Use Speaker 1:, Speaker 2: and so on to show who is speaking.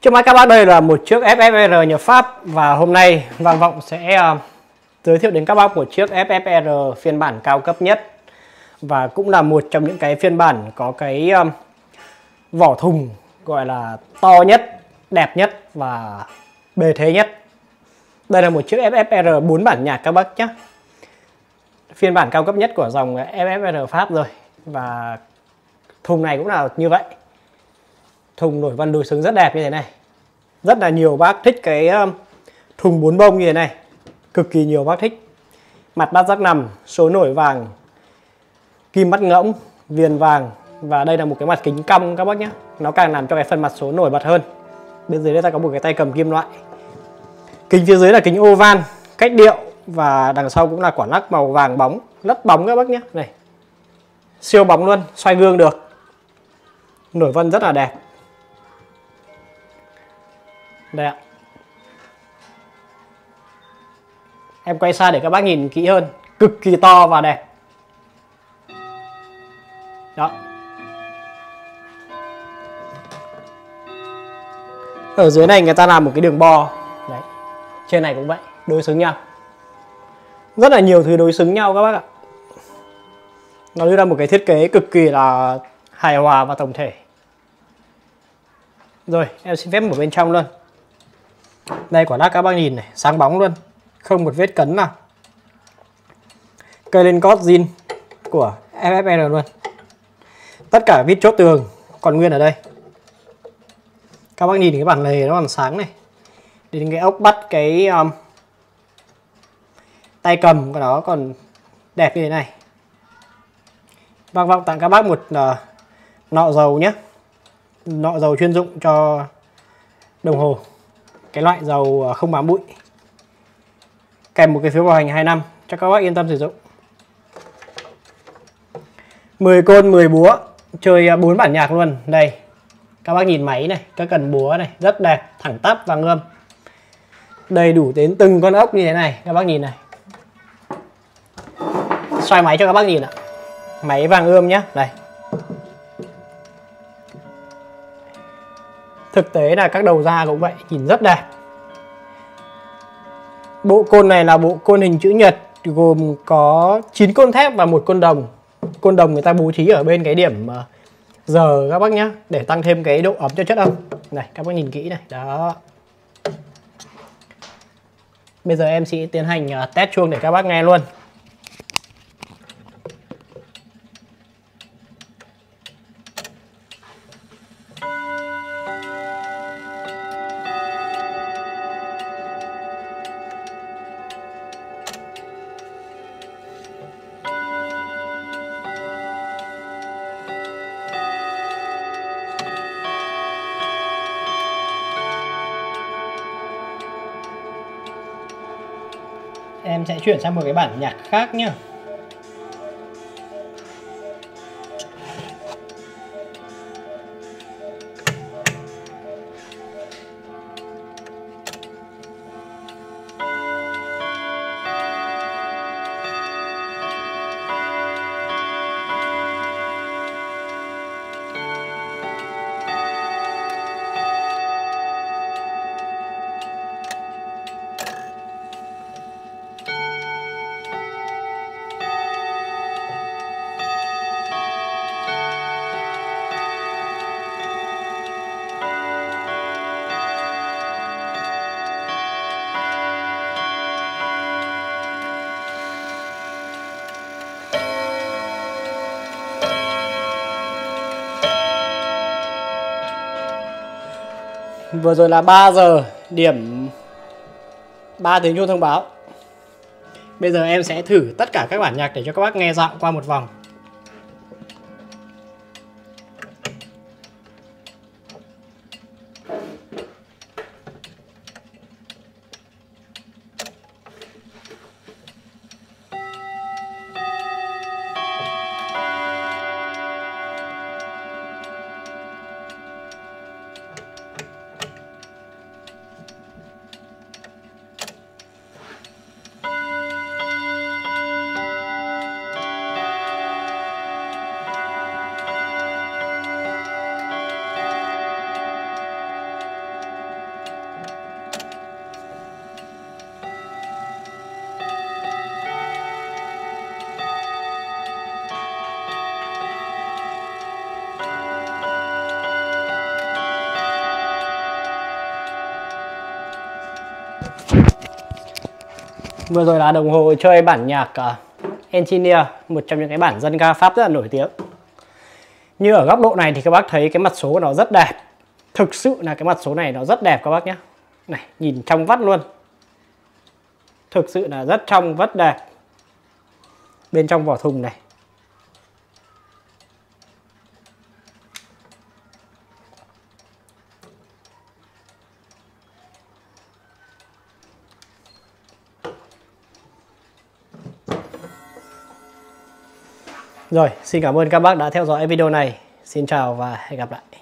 Speaker 1: Trước mắt các bác đây là một chiếc FFR nhập Pháp, và hôm nay Vang Vọng sẽ giới thiệu đến các bác một chiếc FFR phiên bản cao cấp nhất, và cũng là một trong những cái phiên bản có cái vỏ thùng gọi là to nhất, đẹp nhất và bề thế nhất. Đây là một chiếc FFR 4 bản nhạc các bác nhé. Phiên bản cao cấp nhất của dòng FFR Pháp rồi. Và thùng này cũng là như vậy. Thùng nổi vân đối xứng rất đẹp như thế này. Rất là nhiều bác thích cái thùng 4 bông như thế này. Cực kỳ nhiều bác thích. Mặt bát giác nằm, số nổi vàng, kim mắt ngỗng, viền vàng. Và đây là một cái mặt kính cong các bác nhé. Nó càng làm cho cái phần mặt số nổi bật hơn. Bên dưới đây ta có một cái tay cầm kim loại. Kính phía dưới là kính oval, cách điệu. Và đằng sau cũng là quả lắc màu vàng bóng, rất bóng các bác nhé. Này, siêu bóng luôn, xoay gương được. Nổi vân rất là đẹp. Đây ạ. Em quay xa để các bác nhìn kỹ hơn. Cực kỳ to và đẹp. Đó. Ở dưới này người ta làm một cái đường bo. Đấy. Trên này cũng vậy, đối xứng nhau. Rất là nhiều thứ đối xứng nhau các bác ạ. Nó đưa ra một cái thiết kế cực kỳ là hài hòa và tổng thể. Rồi, em xin phép mở bên trong luôn. Đây quả lắc các bác nhìn này, sáng bóng luôn. Không một vết cấn nào. Cây lên cót zin của FFR luôn. Tất cả vít chốt tường còn nguyên ở đây. Các bác nhìn cái bản lề nó còn sáng này. Đến cái ốc bắt cái tay cầm của nó còn đẹp như thế này. Vang Vọng tặng các bác một nọ dầu nhé. Nọ dầu chuyên dụng cho đồng hồ. Cái loại dầu không bám bụi. Kèm một cái phiếu bảo hành 2 năm cho các bác yên tâm sử dụng. 10 côn 10 búa, chơi 4 bản nhạc luôn. Đây, các bác nhìn máy này, các cần búa này, rất đẹp, thẳng tắp và ươm. Đầy đủ đến từng con ốc như thế này, các bác nhìn này. Xoay máy cho các bác nhìn ạ. Máy vàng ươm nhé, đây. Thực tế là các đầu ra cũng vậy, nhìn rất đẹp. Bộ côn này là bộ côn hình chữ nhật, gồm có 9 côn thép và 1 côn đồng. Côn đồng người ta bố trí ở bên cái điểm giờ các bác nhé, để tăng thêm cái độ ấm cho chất âm. Này, các bác nhìn kỹ này, đó. Bây giờ em sẽ tiến hành test chuông để các bác nghe luôn. Em sẽ chuyển sang một cái bản nhạc khác nhé. Vừa rồi là 3 giờ điểm 3 tiếng chuông thông báo. Bây giờ em sẽ thử tất cả các bản nhạc để cho các bác nghe dạo qua một vòng. Vừa rồi là đồng hồ chơi bản nhạc Engineer, một trong những cái bản dân ca Pháp rất là nổi tiếng. Như ở góc độ này thì các bác thấy cái mặt số của nó rất đẹp. Thực sự là cái mặt số này nó rất đẹp các bác nhé. Này, nhìn trong vắt luôn. Thực sự là rất trong vắt đẹp. Bên trong vỏ thùng này. Rồi, xin cảm ơn các bác đã theo dõi video này. Xin chào và hẹn gặp lại.